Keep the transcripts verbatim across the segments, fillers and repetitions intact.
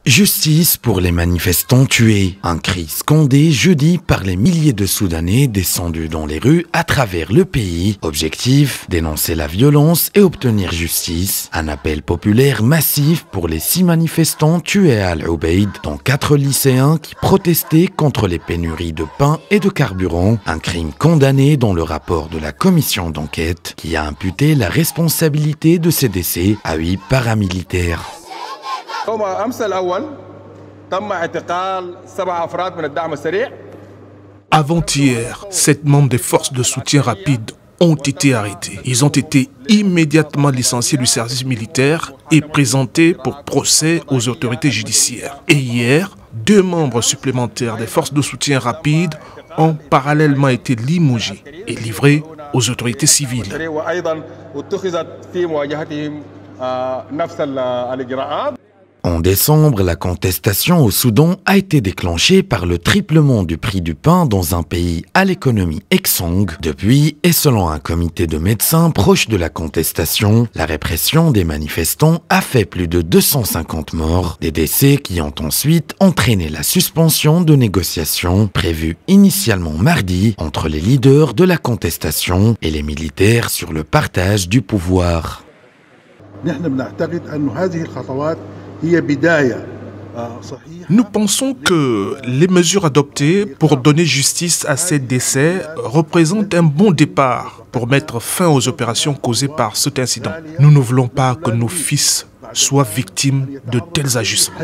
Justice pour les manifestants tués. Un cri scandé jeudi par les milliers de Soudanais descendus dans les rues à travers le pays. Objectif, dénoncer la violence et obtenir justice. Un appel populaire massif pour les six manifestants tués à Al-Ubaid, dont quatre lycéens qui protestaient contre les pénuries de pain et de carburant. Un crime condamné dans le rapport de la commission d'enquête qui a imputé la responsabilité de ces décès à huit paramilitaires. Avant-hier, sept membres des forces de soutien rapide ont été arrêtés. Ils ont été immédiatement licenciés du service militaire et présentés pour procès aux autorités judiciaires. Et hier, deux membres supplémentaires des forces de soutien rapide ont parallèlement été limogés et livrés aux autorités civiles. En décembre, la contestation au Soudan a été déclenchée par le triplement du prix du pain dans un pays à l'économie exsangue. Depuis, et selon un comité de médecins proche de la contestation, la répression des manifestants a fait plus de deux cent cinquante morts, des décès qui ont ensuite entraîné la suspension de négociations prévues initialement mardi entre les leaders de la contestation et les militaires sur le partage du pouvoir. Nous pensons que les mesures adoptées pour donner justice à ces décès représentent un bon départ pour mettre fin aux opérations causées par cet incident. Nous ne voulons pas que nos fils soient victimes de tels ajustements.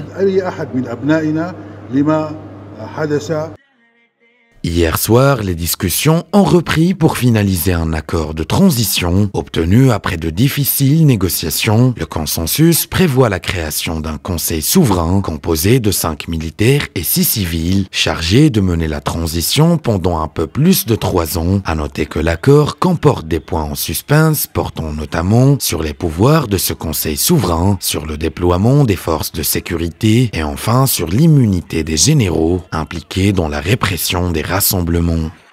Hier soir, les discussions ont repris pour finaliser un accord de transition obtenu après de difficiles négociations. Le consensus prévoit la création d'un conseil souverain composé de cinq militaires et six civils chargés de mener la transition pendant un peu plus de trois ans. À noter que l'accord comporte des points en suspens portant notamment sur les pouvoirs de ce conseil souverain, sur le déploiement des forces de sécurité et enfin sur l'immunité des généraux impliqués dans la répression des rassemblements.